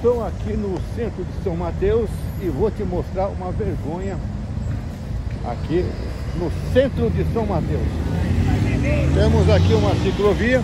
Estou aqui no centro de São Mateus e vou te mostrar uma vergonha aqui no centro de São Mateus. Temos aqui uma ciclovia,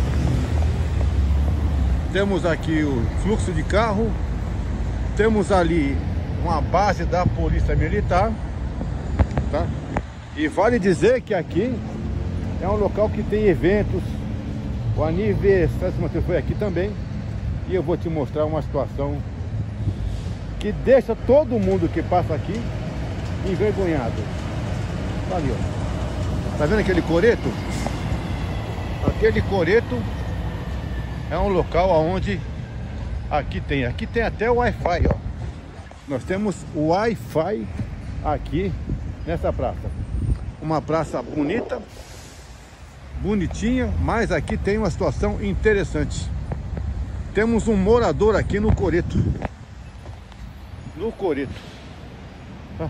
temos aqui o fluxo de carro, temos ali uma base da Polícia Militar, tá? E vale dizer que aqui é um local que tem eventos. O aniversário de São Mateus foi aqui também. E eu vou te mostrar uma situação que deixa todo mundo que passa aqui envergonhado. Tá ali, ó. Tá vendo aquele coreto? Aquele coreto é um local onde aqui tem até o Wi-Fi, ó. Nós temos o Wi-Fi aqui nessa praça. Uma praça bonita, bonitinha, mas aqui tem uma situação interessante. Temos um morador aqui no coreto. No coreto. Tá?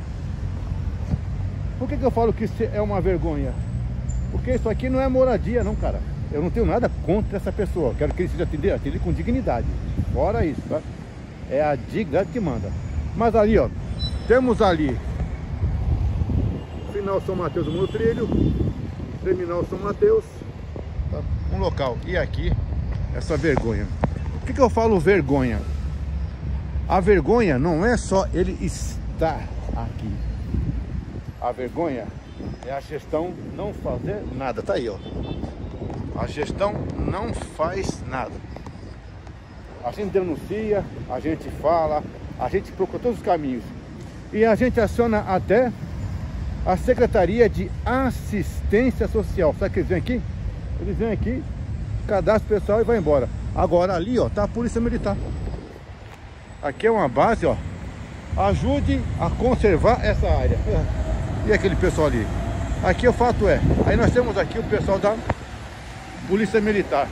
Por que eu falo que isso é uma vergonha? Porque isso aqui não é moradia não, cara. Eu não tenho nada contra essa pessoa. Quero que ele seja atendido com dignidade. Fora isso, tá? É a dignidade que manda. Mas ali, ó, temos ali Final São Mateus do Monotrilho, Terminal São Mateus, tá? Um local. E aqui essa vergonha. Por que eu falo vergonha? A vergonha não é só ele estar aqui. A vergonha é a gestão não fazer nada. Tá aí, ó. A gestão não faz nada. A gente denuncia, a gente fala, a gente procura todos os caminhos. E a gente aciona até a Secretaria de Assistência Social. Sabe o que eles vêm aqui? Eles vêm aqui, cadastro pessoal e vai embora. Agora ali, ó, tá a Polícia Militar. Aqui é uma base, ó. Ajude a conservar essa área. E aquele pessoal ali? Aqui o fato é, aí nós temos aqui o pessoal da Polícia Militar.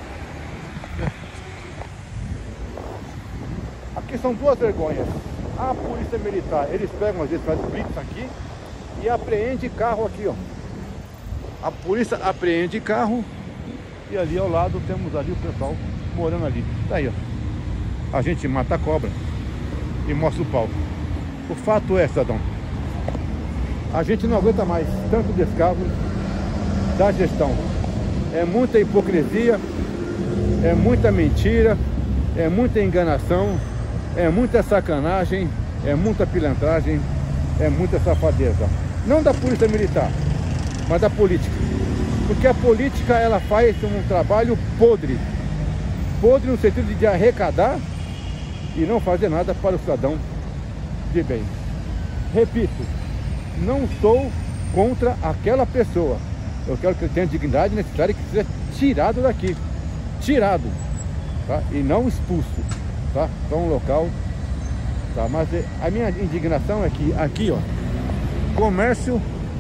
Aqui são duas vergonhas. A Polícia Militar, eles pegam às vezes, fazem blitz aqui e apreende carro aqui, ó. A polícia apreende carro. E ali ao lado temos ali o pessoal morando ali. Tá aí, ó. A gente mata a cobra e mostra o pau. O fato é, cidadão, a gente não aguenta mais tanto descaso da gestão. É muita hipocrisia, é muita mentira, é muita enganação, é muita sacanagem, é muita pilantragem, é muita safadeza. Não da Polícia Militar, mas da política. Porque a política, ela faz um trabalho podre. Podre no sentido de arrecadar e não fazer nada para o cidadão de bem. Repito, não sou contra aquela pessoa. Eu quero que ele tenha dignidade necessária e que seja tirado daqui. Tirado, tá? E não expulso, tá? Para um local, tá? Mas a minha indignação é que aqui, ó, comércio,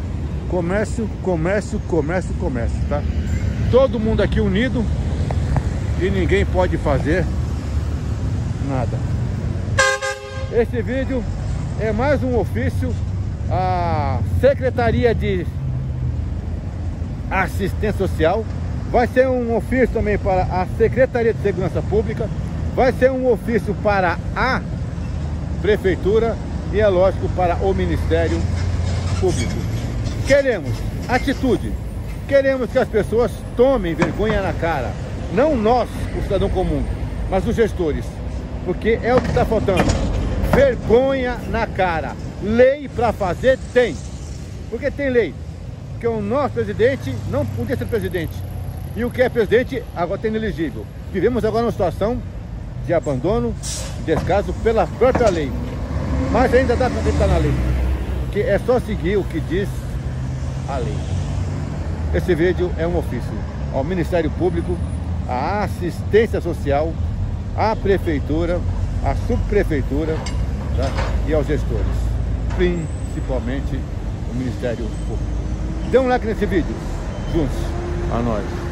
tá? Todo mundo aqui unido e ninguém pode fazer nada. Esse vídeo é mais um ofício à Secretaria de Assistência Social. Vai ser um ofício também para a Secretaria de Segurança Pública. Vai ser um ofício para a Prefeitura e, é lógico, para o Ministério Público. Queremos atitude. Queremos que as pessoas tomem vergonha na cara. Não nós, o cidadão comum, mas os gestores. Porque é o que está faltando. Vergonha na cara. Lei para fazer tem. Porque tem lei. Porque o nosso presidente não podia ser presidente. E o que é presidente agora tem inelegível. Vivemos agora numa situação de abandono, descaso pela própria lei. Mas ainda dá para acreditar na lei. Porque é só seguir o que diz a lei. Esse vídeo é um ofício ao Ministério Público, à Assistência Social, à Prefeitura, à Subprefeitura, tá? E aos gestores, principalmente o Ministério Público. Dê um like nesse vídeo, juntos a nós.